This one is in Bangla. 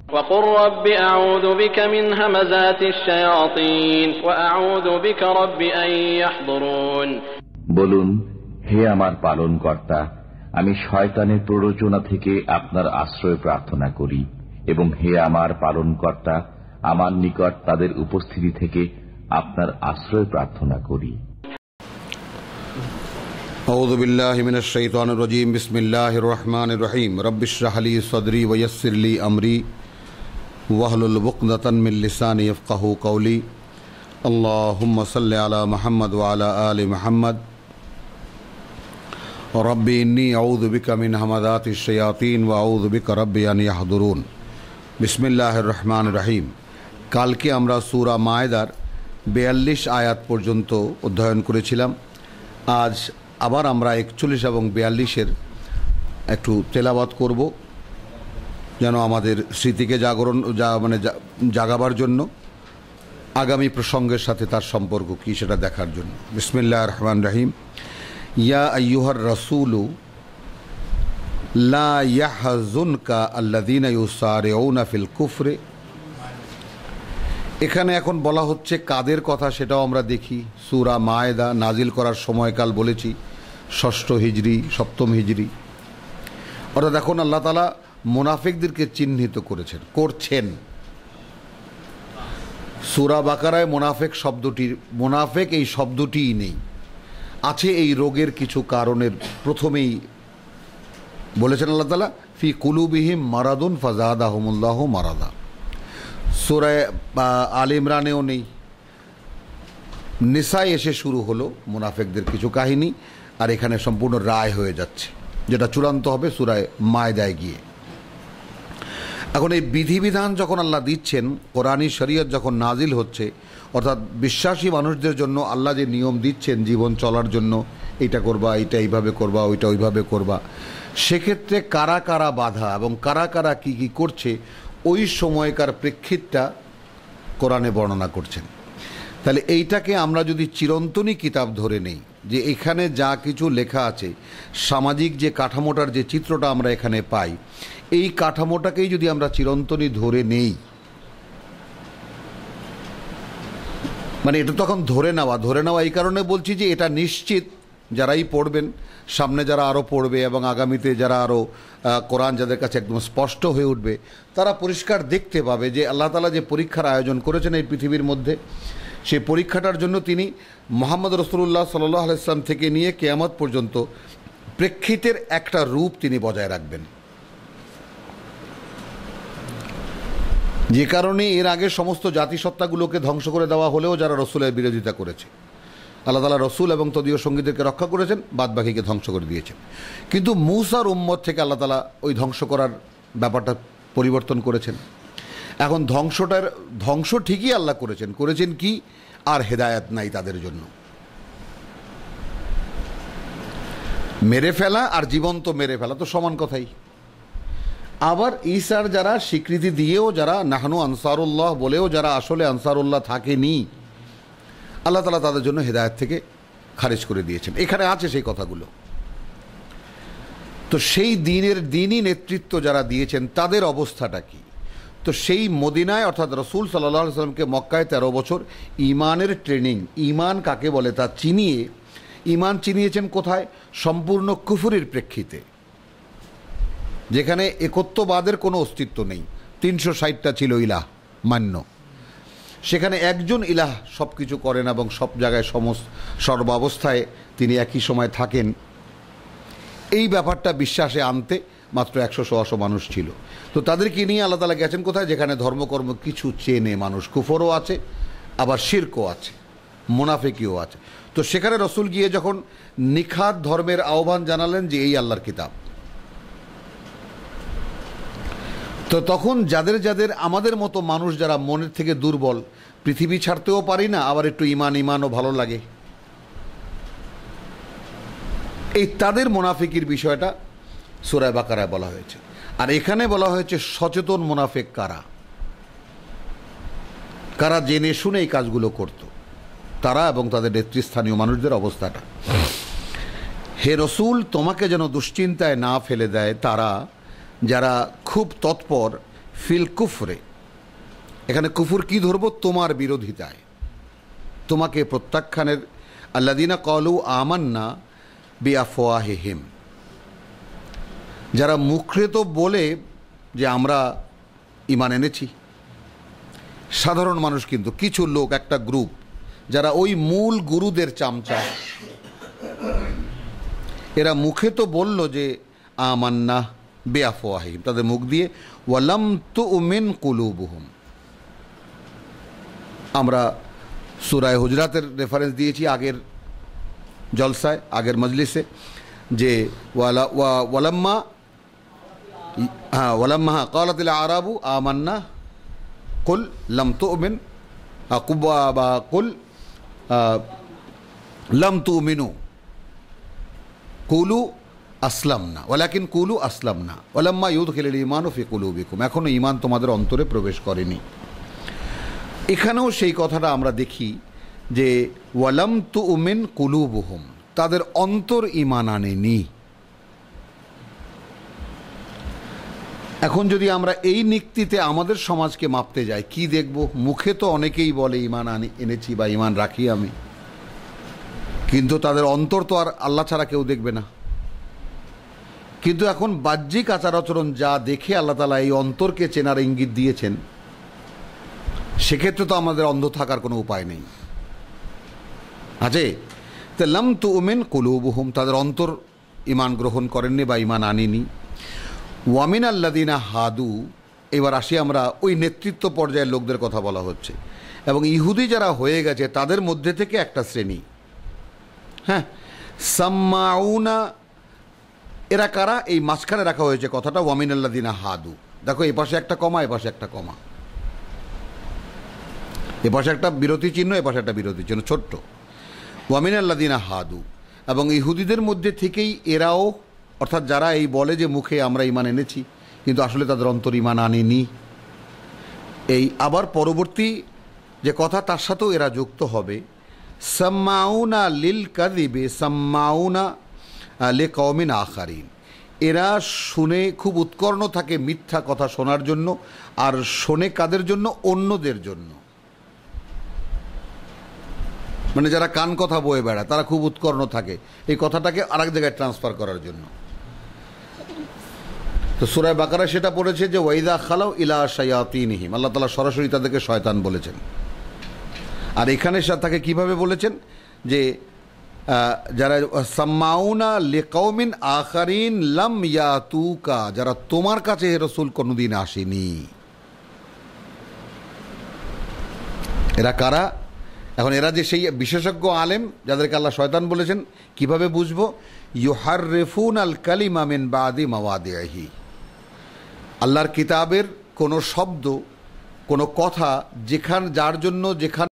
وقل رب أعوذ بك من همزات الشياطين وأعوذ بك رب أن يحضرون। বলুন, হে আমার পালনকর্তা, আমি শয়তানের প্ররোচনা থেকে আপনার আশ্রয় প্রার্থনা করি, এবং হে আমার পালনকর্তা, আমার নিকট তাদের উপস্থিতি থেকে আপনার আশ্রয় প্রার্থনা করি। আউযু বিল্লাহি মিনাশ শাইতানির রাজীম। বিসমিল্লাহির রহমানির রহিম। রব্বি ইশরাহ লি সাদরি ওয়া ইয়াসসির লি আমরি ওয়াহলুল উকদাতান মিন লিসানি ইয়াফকাহু কওলি। আল্লাহুম্মা সাল্লি আলা মুহাম্মাদ ওয়া আলা আলি মুহাম্মাদ। রব্বি ইন্নী আউযু বিকা মিন হামাযাতিশ শায়াতিন ওয়া আউযু বিকা রব্বি আন ইয়াহদুরুন। বিসমিল্লাহির রহমানির রহিম। কালকে আমরা সূরা মায়েদার ৪২ আয়াত পর্যন্ত অধ্যয়ন করেছিলাম। আজ আবার আমরা ৪১ এবং ৪২-এর একটু তেলাওয়াত করব, যেন আমাদের স্মৃতিকে জাগাবার জন্য, আগামী প্রসঙ্গের সাথে তার সম্পর্ক কী সেটা দেখার জন্য। বিসমিল্লাহির রহমানির রহিম। ইয়া আইয়ুহার রাসূলু লা ইয়াহজুনকা আল্লাযীনা ইউসারিউনা ফিল কুফরি। এখানে এখন বলা হচ্ছে কাদের কথা, সেটাও আমরা দেখি। সূরা মায়েদা নাজিল করার সময়কাল বলেছি ৬ষ্ঠ হিজরি ৭ম হিজরি। অর্থাৎ এখন আল্লাহ তাআলা মুনাফিকদেরকে চিহ্নিত করছেন। সূরা বাকারায় মুনাফিক এই শব্দটিই নেই, আছে এই রোগের কিছু কারণের। প্রথমেই বলেছেন আল্লাহ তাআলা ফি কুলুবিহিম মারাদুন ফাযাদাহুমুল্লাহু মারাদা। সূরা আলে ইমরানেও নেই। নিসায় এসে শুরু হলো মুনাফিকদের কিছু কাহিনী, আর এখানে সম্পূর্ণ রায় হয়ে যাচ্ছে, যেটা চূড়ান্ত হবে সূরা মায়েদায় গিয়ে। এখন এই বিধিবিধান যখন আল্লাহ দিচ্ছেন, কোরআনী শরীয়ত যখন নাজিল হচ্ছে, অর্থাৎ বিশ্বাসী মানুষদের জন্য আল্লাহ যে নিয়ম দিচ্ছেন জীবন চলার জন্য, এইটা করবা, এইটা এইভাবে করবা, ওইটা ওইভাবে করবা, সেক্ষেত্রে কারা কারা বাধা এবং কারা কারা কী কী করছে, ওই সময়কার প্রেক্ষিতটা কোরআনে বর্ণনা করছেন। তাহলে এইটাকে আমরা যদি চিরন্তনী কিতাব ধরে নেই, যে এখানে যা কিছু লেখা আছে, সামাজিক যে কাঠামোটার যে চিত্রটা আমরা এখানে পাই, এই কাঠামোটাকেই যদি আমরা চিরন্তনী ধরে নেই, মানে এটা তখন ধরে নেওয়া এই কারণে বলছি যে এটা নিশ্চিত যারাই পড়বেন, সামনে যারা আরও পড়বে এবং আগামীতে যারা আরও কোরআন যাদের কাছে একদম স্পষ্ট হয়ে উঠবে, তারা পরিষ্কার দেখতে পাবে যে আল্লাহ তাআলা যে পরীক্ষার আয়োজন করেছেন এই পৃথিবীর মধ্যে, সেই পরীক্ষাটার জন্য তিনি মুহাম্মদ রাসূলুল্লাহ সাল্লাল্লাহু আলাইহি ওয়াসাল্লাম থেকে নিয়ে কিয়ামত পর্যন্ত প্রেক্ষিতের একটা রূপ তিনি বজায় রাখবেন। যে কারণে এর আগে সমস্ত জাতিসত্তাগুলোকে ধ্বংস করে দেওয়া হলেও যারা রসুলের বিরোধিতা করেছে, আল্লাহ তাআলা রসুল এবং তদীয় সঙ্গীদেরকে রক্ষা করেছেন, বাদবাকিকে ধ্বংস করে দিয়েছেন। কিন্তু মূসার উম্মত থেকে আল্লাহ তাআলা ওই ধ্বংস করার ব্যাপারটা পরিবর্তন করেছেন। এখন ধ্বংস ঠিকই আল্লাহ করেছেন কি, আর হেদায়েত নাই তাদের জন্য। মেরে ফেলা আর জীবন্ত মেরে ফেলা তো সমান কথাই। আবার ঈসার যারা স্বীকৃতি দিয়েও, যারা নাহনু আনসারুল্লাহ বলেও যারা আসলে আনসারুল্লাহ থাকেনি, আল্লাহ তাআলা তাদের জন্য হেদায়েত থেকে খারিজ করে দিয়েছেন। এখানে আছে সেই কথাগুলো। তো সেই দিনই নেতৃত্ব যারা দিয়েছেন তাদের অবস্থাটা কি? তো সেই মদিনায়, অর্থাৎ রসুল সাল্লাল্লাহু আলাইহি ওয়াসাল্লামকে মক্কায় 13 বছর ঈমানের ট্রেনিং, ঈমান কাকে বলে তা চিনিয়ে, ঈমান চিনিয়েছেন কোথায়? সম্পূর্ণ কুফরির প্রেক্ষিতে, যেখানে একত্ববাদের কোনো অস্তিত্ব নেই। ৩৬০টা ছিল ইলাহ মান্য, সেখানে একজন ইলাহ সব কিছু করেন এবং সব জায়গায় সর্বাবস্থায় তিনি একই সময় থাকেন। এই ব্যাপারটা বিশ্বাসে আনতে মাত্র ১০০ মানুষ ছিল। তো তাদেরকে নিয়ে আল্লাহ তাআলা গেছেন কোথায়? যেখানে ধর্মকর্ম কিছু চেনে মানুষ, কুফরও আছে, আবার শিরকও আছে, মুনাফিকিও আছে। তো সেখানে রসুল গিয়ে যখন নিখাত ধর্মের আহ্বান জানালেন যে এই আল্লাহর কিতাব, তো তখন যাদের আমাদের মতো মানুষ যারা মনের থেকে দুর্বল, পৃথিবী ছাড়তেও পারি না, আবার একটু ইমানও ভালো লাগে, এই তাদের মুনাফিকির বিষয়টা সূরা বাকারায় বলা হয়েছে। আর এখানে বলা হয়েছে সচেতন মুনাফিক কারা জেনে শুনে এই কাজগুলো করত, তারা এবং তাদের নেতৃস্থানীয় মানুষদের অবস্থাটা। হে রসুল, তোমাকে যেন দুশ্চিন্তায় না ফেলে দেয় তারা যারা খুব তৎপর ফিল কুফরে, এখানে কুফুর কি ধরবো? তোমার বিরোধিতায়, তোমাকে প্রত্যাখ্যানের। আল্লাযীনা ক্বালু আমান্না বিআফওয়াহিহিম, যারা মুখে তো বলে যে আমরা ঈমান এনেছি, সাধারণ মানুষ কিন্তু কিছু লোক, একটা গ্রুপ যারা ওই মূল গুরুদের চামচা, এরা মুখে তো বলল যে আমান্না বিআফওয়াহিহিম, তাদের মুখ দিয়ে, ওয়ালাম তুমিন কুলুবুহুম। আমরা সূরা হুজরাতের রেফারেন্স দিয়েছি আগের জলসায়, আগের মজলিসে, যে ওয়ালাম্মা ক্বালাতিল আরাবু আমান্না কুল লাম তুমিন বা কুল লাম তুমিনু কুলু আসলামনা ওয়ালাকিন কুলু আসলামনা ওয়ালাম্মা ইউদখিলুল ঈমানু ফি কুলুবিকুম, এখনো ঈমান তোমাদের অন্তরে প্রবেশ করেনি। এখানেও সেই কথাটা আমরা দেখি যে ওয়ালাম তুমিন কুলুবুহুম, তাদের অন্তর ঈমান আনেনি। এখন যদি আমরা এই নিক্তিতে আমাদের সমাজকে মাপতে যাই, কি দেখব? মুখে তো অনেকেই বলে ঈমান এনেছি বা ঈমান রাখি আমি, কিন্তু তাদের অন্তর তো আর আল্লাহ ছাড়া কেউ দেখবে না। কিন্তু এখন বাহ্যিক আচার আচরণ যা দেখে আল্লাহ তাআলা এই অন্তরকে চেনার ইঙ্গিত দিয়েছেন, সেক্ষেত্রে তো আমাদের অন্ধ থাকার কোনো উপায় নেই, আছে? তো লাম তুমিন কুলুবুহুম, তাদের অন্তর ঈমান গ্রহণ করেননি বা ঈমান আনেনি। ওয়ামিন আল্লাযীনা হাদু, এবার আসি আমরা ওই নেতৃত্ব পর্যায়ের লোকদের কথা বলা হচ্ছে, এবং ইহুদি যারা হয়ে গেছে তাদের মধ্যে থেকে একটা শ্রেণী, হ্যাঁ, সাম্মাউনা, এরা কারা? এই মাঝখানে রাখা হয়েছে কথাটা, ওয়ামিন আল্লাযীনা হাদু। দেখো, এ পাশে একটা কমা, এ পাশে একটা কমা, এ পাশে একটা বিরতি চিহ্ন, এ পাশে একটা বিরতি চিহ্ন, ছোট্ট। ওয়ামিন আল্লাযীনা হাদু, এবং ইহুদিদের মধ্যে থেকেই এরাও, অর্থাৎ যারা এই বলে যে মুখে আমরা ঈমান এনেছি কিন্তু আসলে তাদের অন্তর ঈমান আনেনি, এই আবার পরবর্তী যে কথা তার সাথেও এরা যুক্ত হবে। সাম্মাউনা লিল কাযিবি সাম্মাউনা লিকওমিন আখারিন, এরা শুনে খুব উৎকর্ণ থাকে মিথ্যা কথা শোনার জন্য, আর শোনে কাদের জন্য? অন্যদের জন্য। মানে যারা কান কথা বয়ে বেড়ায় তারা খুব উৎকর্ণ থাকে এই কথাটাকে আরেক জায়গায় ট্রান্সফার করার জন্য। তো সূরা বাকারায় সেটা পড়েছে যে ওয়াইদা খালাউ ইলা শায়াতিনহিম, আল্লাহ তাআলা সরাসরি তাদেরকে শয়তান বলেছেন। আর এখানে তাকে কিভাবে বলেছেন? যে যারা সাম্মাউনা লিকওমিন আখারিন লাম ইয়াতুকা, যারা তোমার কাছে হে রাসূল কোনোদিন আসেনি। এরা কারা? এখন এরা যে সেই বিশেষজ্ঞ আলেম যাদেরকে আল্লাহ শয়তান বলেছেন, কিভাবে বুঝবো? ইউহাররিফুন আল কালিমা মিন বাদি মাওয়াদিহি, আল্লাহর কিতাবের কোনো শব্দ, কোনো কথা যার জন্য যেখানে